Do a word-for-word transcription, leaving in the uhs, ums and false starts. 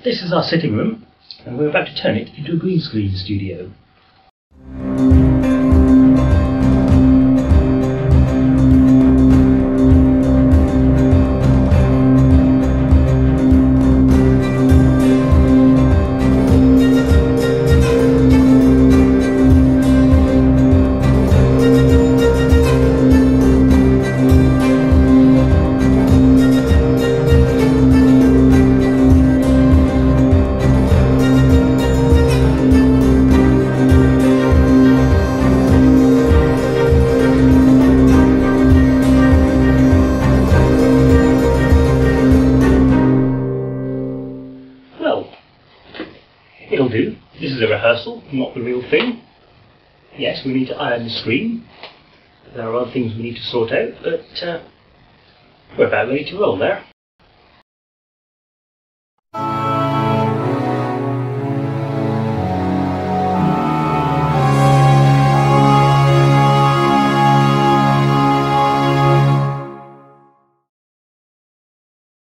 this is our sitting room, and we're about to turn it into a green screen studio. It'll do. This is a rehearsal, not the real thing. Yes, we need to iron the screen. There are other things we need to sort out, but uh, we're about ready to roll there.